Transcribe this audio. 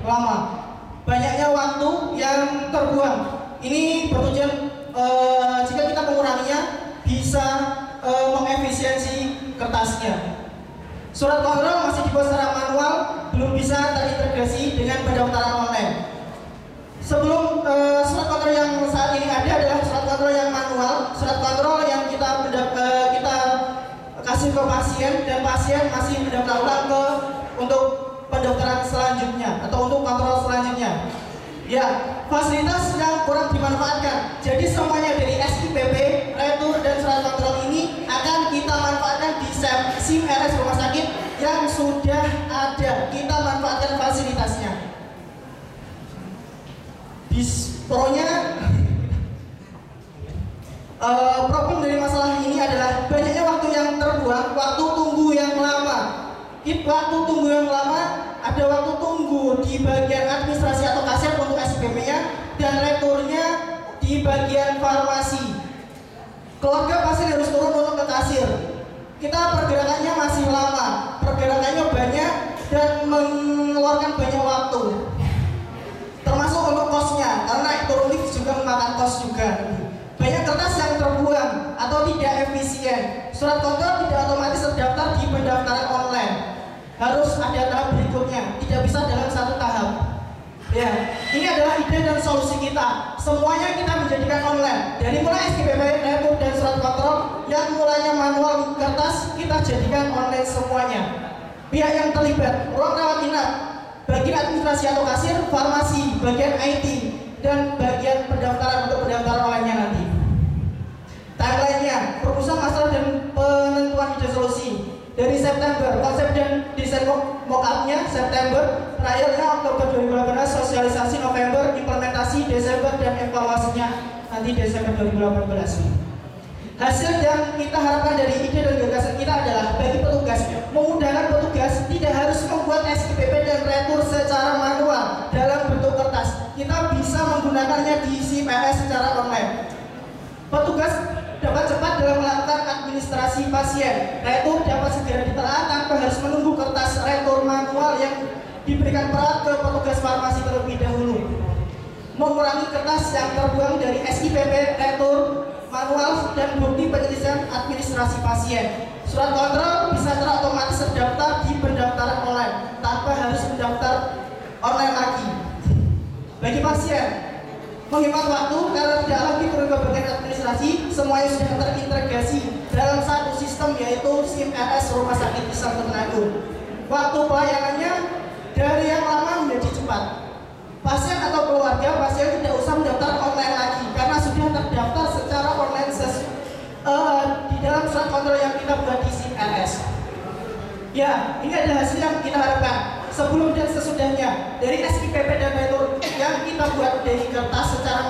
lama. Banyaknya waktu yang terbuang. Ini bertujuan jika kita menguranginya bisa mengefisiensi kertasnya. Surat kontrol masih dibuat secara manual, belum bisa terintegrasi dengan pendaftaran online. Sebelum surat kontrol yang saat ini ada adalah surat kontrol yang manual, surat kontrol yang kita kasih ke pasien dan pasien masih mendaftar ulang untuk pendaftaran selanjutnya atau untuk kontrol selanjutnya. Ya, fasilitas yang kurang dimanfaatkan. Jadi semuanya dari SIPP, retur dan surat kontrol ini akan kita manfaatkan di SIM RS rumah sakit yang sudah ada. Kita manfaatkan fasilitasnya. Pronya problem dari masalah ini adalah banyaknya waktu yang terbuang, waktu tunggu yang lama. Waktu tunggu yang lama, ada waktu tunggu di bagian administrasi atau kasir untuk SPP-nya dan returnya di bagian farmasi. Keluarga pasien harus turun untuk ke kasir. Kita pergerakannya masih lama, pergerakannya banyak dan mengeluarkan banyak waktu. Termasuk untuk kosnya, karena naik turun lift juga memakan kos juga. Banyak kertas yang terbuang atau tidak efisien. Surat kontrol tidak otomatis terdaftar di pendaftaran online. Harus ada tahap berikutnya, tidak bisa dalam satu tahap. Ya, ini adalah ide dan solusi kita. Semuanya kita menjadikan online. Dari mulai SPP, retur dan surat kontrol yang mulanya manual kertas, kita jadikan online semuanya. Pihak yang terlibat, ruang rawat inap, bagian administrasi atau kasir, farmasi, bagian IT, dan bagian pendaftaran untuk pendaftaran online-nya nanti. Timeline-nya, perumusan masalah dan penentuan ide solusi. Dari September, konsep dan desain mock-up-nya September, trialnya Oktober 2018, sosialisasi November, implementasi Desember, dan evaluasinya nanti Desember 2018. Hasil yang kita harapkan dari ide dan gagasan kita adalah bagi petugas, memudahkan petugas tidak harus membuat SIPP dan retur secara manual dalam bentuk kertas. Kita bisa menggunakannya di SIM RS secara online. Petugas dapat cepat dalam melakukan administrasi pasien. Retur dapat segera ditelaah tanpa harus menunggu kertas retur manual yang diberikan perawat ke petugas farmasi terlebih dahulu. Mengurangi kertas yang terbuang dari SIPP, retur, manual, dan bukti penyelesaian administrasi pasien. Surat kontrol bisa otomatis terdaftar di pendaftaran online tanpa harus mendaftar online lagi. Bagi pasien, menghemat waktu karena tidak lagi perlu ke bagian administrasi, semuanya sudah terintegrasi dalam satu sistem yaitu SIM RS Rumah Sakit Islam Temanggung. Waktu pelayanannya dari yang lama menjadi cepat. Pasien atau keluarga pasien tidak usah mendaftar online lagi karena sudah terdaftar secara online di dalam surat kontrol yang kita buat di SIM RS. Ya, ini adalah hasil yang kita harapkan. Sebelum dan sesudahnya dari SIPP dan retur yang kita buat dari kertas secara